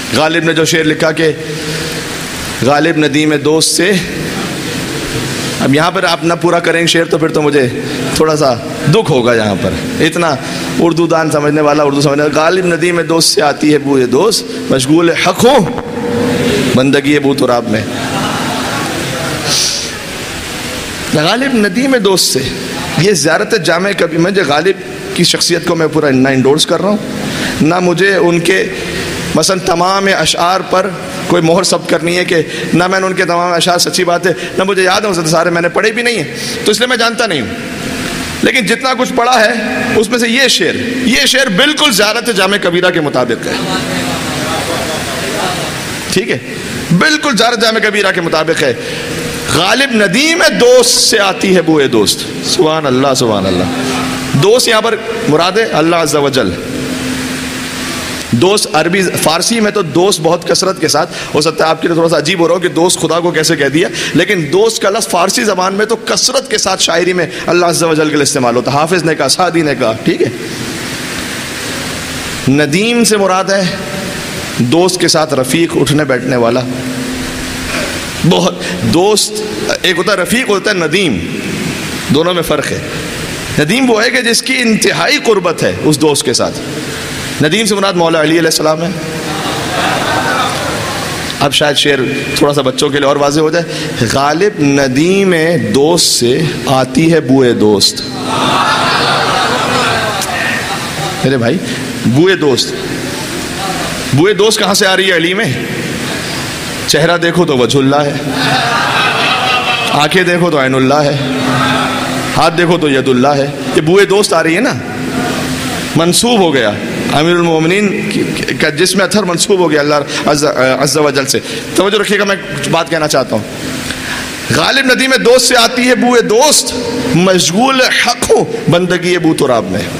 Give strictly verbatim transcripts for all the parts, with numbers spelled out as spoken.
غالب نے جو شعر لکھا کہ غالب ندیم دوست سے، اب یہاں پر آپ نہ پورا کریں شعر تو پھر تو مجھے تھوڑا سا دکھ ہوگا یہاں پر، اتنا اردو دان سمجھنے والا اردو سمجھنے والا. غالب ندیم دوست سے آتی ہے بوئے دوست، مشغول حق ہوں بندگی بو تراب میں. غالب ندیم دوست سے، یہ زیارت جامع کبھی، مجھے غالب کی شخصیت کو میں پورا نہ انڈورس کر رہا ہوں، نہ مجھے ان کے مثلا تمام اشعار پر کوئی مہر ثبت کرنی ہے، کہ نہ میں نے ان کے تمام اشعار، سچی بات ہے نہ مجھے یاد ہے، سارے میں نے پڑھے بھی نہیں ہیں تو اس لیے میں جانتا نہیں ہوں، لیکن جتنا کچھ پڑھا ہے اس میں سے یہ شعر یہ شعر بالکل زیارت جامع کبیرہ کے مطابق ہے. ٹھیک ہے، بالکل زیارت جامع کبیرہ کے مطابق ہے. غالب ندیم دوست سے آتی ہے بوئے دوست. سبحان اللہ سبحان اللہ. دوست یہاں پر مراد ہے اللہ عز و جل. دوست عربی فارسی میں تو دوست بہت کثرت کے ساتھ، ہو سکتا ہے آپ کے لیے تھوڑا سا عجیب ہو رہا ہو کہ دوست خدا کو کیسے کہہ دیا، لیکن دوست کا لفظ فارسی زبان میں تو کثرت کے ساتھ شاعری میں اللہ عز و جل کے لیے استعمال ہوتا ہے. حافظ نے کہا، سعدی نے کہا. ٹھیک ہے، ندیم سے مراد ہے دوست کے ساتھ رفیق، اٹھنے بیٹھنے والا. بہت دوست ایک ہوتا ہے رفیق، ہوتا ہے ندیم، دونوں میں فرق ہے. ندیم وہ ہے کہ جس کی انتہائی قربت ہے اس دوست کے ساتھ. ندیم سے مراد مولا علی علیہ السلام ہے. اب شاید شعر تھوڑا سا بچوں کے لیے اور واضح ہو جائے. غالب ندیم دوست سے آتی ہے بوئے دوست. میرے بھائی بوئے دوست، بوئے دوست کہاں سے آ رہی ہے علی میں؟ چہرہ دیکھو تو وجہ اللہ ہے، آنکھیں دیکھو تو عین اللہ ہے، ہاتھ دیکھو تو ید اللہ ہے. یہ بوئے دوست آ رہی ہے نا، منسوب ہو گیا امیر المومنین کا جسم اطہر منسوب ہو گیا اللہ عز و جل سے. توجہ رکھیے گا، میں کچھ بات کہنا چاہتا ہوں. غالب ندیم دوست سے آتی ہے بوئے دوست، مشغول حق ہوں بندگی بو تراب میں.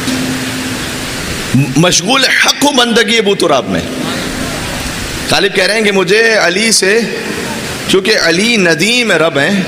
مشغول حق ہوں بندگی بو تراب میں. غالب کہہ رہے ہیں کہ مجھے علی سے، چونکہ علی ندیم رب ہیں،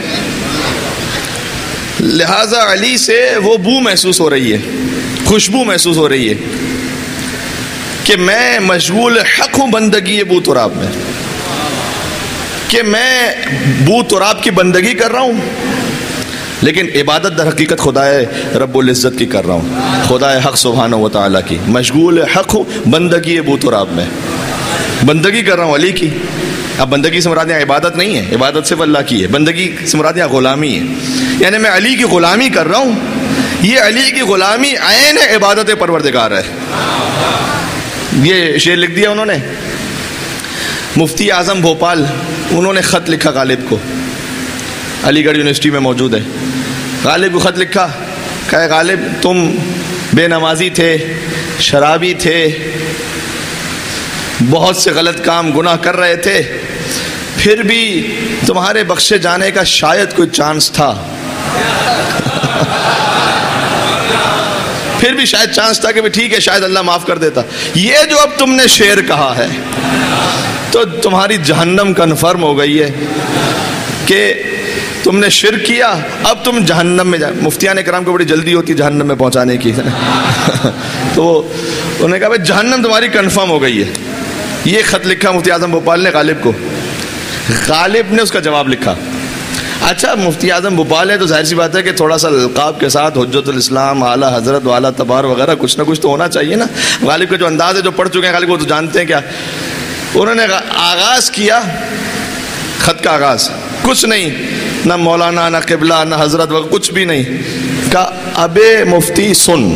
لہذا علی سے وہ بو محسوس ہو رہی ہے، خوشبو محسوس ہو رہی ہے کہ میں مشغول حق ہوں بندگی بو تراب میں، کہ میں بو تراب کی بندگی کر رہا ہوں، لیکن عبادت در حقیقت خدا رب العزت کی کر رہا ہوں، خدا حق سبحانہ و تعالیٰ کی. مشغول حق ہوں بندگی بو تراب میں، بندگی کر رہا ہوں علی کی. اب بندگی سے مراد یہاں عبادت نہیں ہے، عبادت صرف اللہ کی ہے. بندگی سے مراد یہاں غلامی ہے، یعنی میں علی کی غلامی کر رہا ہوں. یہ علی کی غلامی عین عبادت پروردگار ہے. یہ شعر لکھ دیا انہوں نے. مفتی اعظم بھوپال، انہوں نے خط لکھا غالب کو، علی گڑھ یونیورسٹی میں موجود ہے. غالب کو خط لکھا، کہا غالب تم بے نمازی تھے، شرابی تھے، بہت سے غلط کام گناہ کر رہے تھے، پھر بھی تمہارے بخشے جانے کا شاید کوئی چانس تھا، پھر بھی شاید چانس تھا کہ ٹھیک ہے شاید اللہ معاف کر دیتا. یہ جو اب تم نے شعر کہا ہے تو تمہاری جہنم کنفرم ہو گئی ہے کہ تم نے شرک کیا، اب تم جہنم میں جا. مفتیان کرام کو بڑی جلدی ہوتی جہنم میں پہنچانے کی تو انہوں نے کہا بھائی جہنم تمہاری کنفرم ہو گئی ہے. یہ خط لکھا مفتی اعظم بھوپال نے غالب کو. غالب نے اس کا جواب لکھا. اچھا مفتی اعظم بھوپال ہے تو ظاہر سی بات ہے کہ تھوڑا سا القاب کے ساتھ حجت الاسلام، اعلیٰ حضرت، اعلیٰ تبار وغیرہ کچھ نہ کچھ تو ہونا چاہیے نا. غالب کا جو انداز ہے، جو پڑھ چکے ہیں غالب وہ تو جانتے ہیں. کیا انہوں نے آغاز کیا خط کا آغاز، کچھ نہیں، نہ مولانا نہ قبلہ نہ حضرت وغیرہ کچھ بھی نہیں. کہا ابے مفتی سن.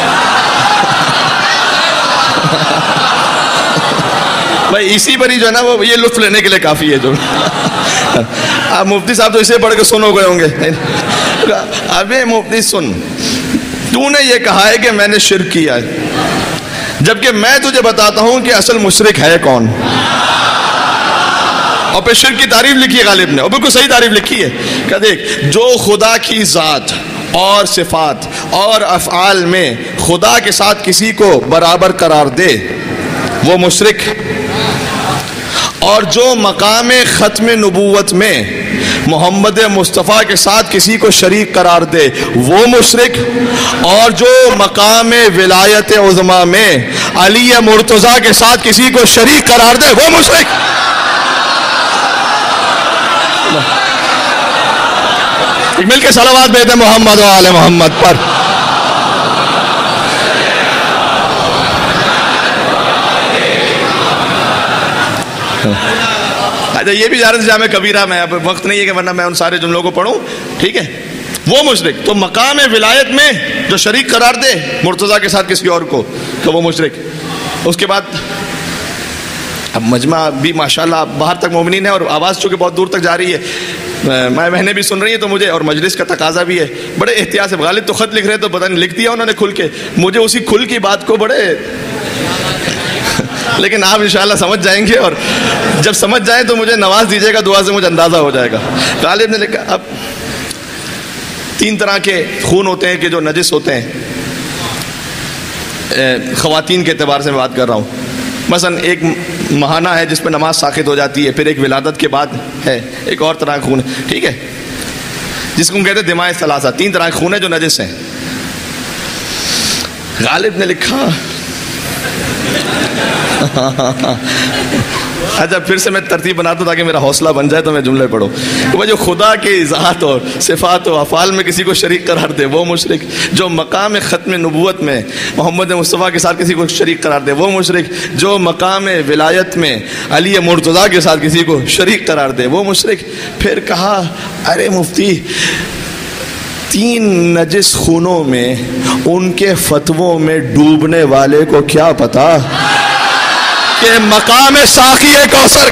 بھائی اسی پر ہی جو ہے نا وہ یہ لطف لینے کے لیے کافی ہے. جو آپ مفتی صاحب تو اسے پڑھ کے سن ہو گئے ہوں گے. ابے مفتی سن، تو نے یہ کہا ہے کہ میں نے شرک کیا ہے، جبکہ میں تجھے بتاتا ہوں کہ اصل مشرک ہے کون. اور پھر شرک کی تعریف لکھی ہے غالب نے، اور بالکل صحیح تعریف لکھی ہے کہ دیکھ، جو خدا کی ذات اور صفات اور افعال میں خدا کے ساتھ کسی کو برابر قرار دے وہ مشرک، اور جو مقام ختم نبوت میں محمد مصطفیٰ کے ساتھ کسی کو شریک قرار دے وہ مشرک، اور جو مقام ولایت عظمیٰ میں علی مرتضیٰ کے ساتھ کسی کو شریک قرار دے وہ مشرک۔ مل کے صلوات بھیجیں محمد و آل محمد پر۔ اچھا یہ بھی جارت جامع کبیرہ میں، اب وقت نہیں ہے کہ ورنہ میں ان سارے جملوں کو پڑھوں، ٹھیک ہے؟ وہ مشرک تو مقام ولایت میں جو شریک قرار دے مرتضیٰ کے ساتھ کسی اور کو تو وہ مشرک۔ اس کے بعد اب مجمع بھی ماشاءاللہ باہر تک مومنین ہے، اور آواز چونکہ بہت دور تک جا رہی ہے، مائیں بہنیں بھی سن رہی ہیں، تو مجھے اور مجلس کا تقاضا بھی ہے بڑے احتیاط سے۔ غالب تو خط لکھ رہے تو پتہ نہیں لکھ دیا انہوں نے کھل کے، مجھے اسی کھل کی بات کو بڑے لیکن آپ انشاءاللہ سمجھ جائیں گے، اور جب سمجھ جائیں تو مجھے نواز دیجیے گا، دعا سے مجھے اندازہ ہو جائے گا۔ غالب نے لکھا اب تین طرح کے خون ہوتے ہیں کہ جو نجس ہوتے ہیں، خواتین کے اعتبار سے میں بات کر رہا ہوں۔ مثلا ایک ماہانہ ہے جس پہ نماز ساقط ہو جاتی ہے، پھر ایک ولادت کے بعد ہے، ایک اور طرح کا خون ہے، ٹھیک ہے، جس کو کہتے ہیں دماء ثلاثہ۔ تین طرح کے خون ہیں جو نجس ہیں۔ غالب نے لکھا اچھا پھر سے میں ترتیب بناتا ہوں تاکہ میرا حوصلہ بن جائے تو میں جملے پڑھوں کہ جو خدا کی ذات اور صفات و افعال میں کسی کو شریک قرار دے وہ مشرک، جو مقام ختم نبوت میں محمد مصطفیٰ کے ساتھ کسی کو شریک قرار دے وہ مشرک، جو مقام ولایت میں علی مرتضیٰ کے ساتھ کسی کو شریک قرار دے وہ مشرک۔ پھر کہا ارے مفتی تین نجس خونوں میں ان کے فتووں میں ڈوبنے والے کو کیا پتا کہ مقام ساقی کوثر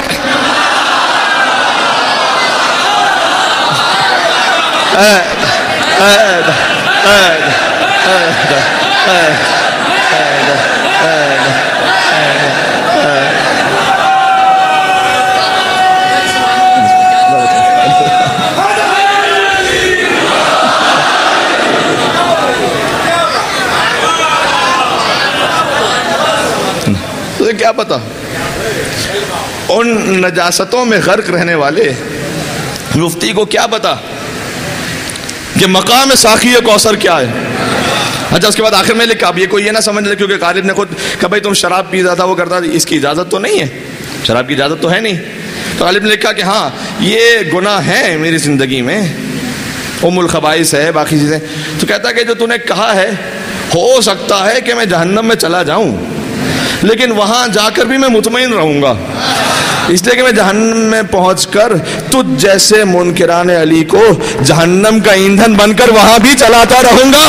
کیا پتا ان نجاستوں میں غرق رہنے والے مفتی کو کیا پتا کہ مقام ساقی کوثر کیا ہے۔ اچھا اس کے بعد آخر میں لکھا اب یہ کوئی یہ نہ سمجھ لے کیونکہ غالب نے خود کہ بھائی تم شراب پیتا تھا وہ کرتا تھا، اس کی اجازت تو نہیں ہے، شراب کی اجازت تو ہے نہیں۔ تو غالب نے لکھا کہ ہاں یہ گناہ ہے میری زندگی میں، ام الخبائث ہے باقی چیزیں۔ تو کہتا کہ جو تو نے کہا ہے ہو سکتا ہے کہ میں جہنم میں چلا جاؤں لیکن وہاں جا کر بھی میں مطمئن رہوں گا، اس لیے کہ میں جہنم میں پہنچ کر تجھ جیسے منکران علی کو جہنم کا ایندھن بن کر وہاں بھی چلاتا رہوں گا۔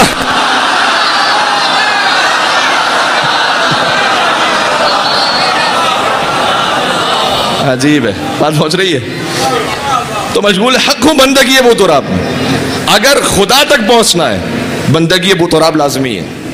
عجیب ہے بات پہنچ رہی ہے۔ تو مشغول حق ہوں بندگی ابو تراب، اگر خدا تک پہنچنا ہے بندگی ابو تراب لازمی ہے۔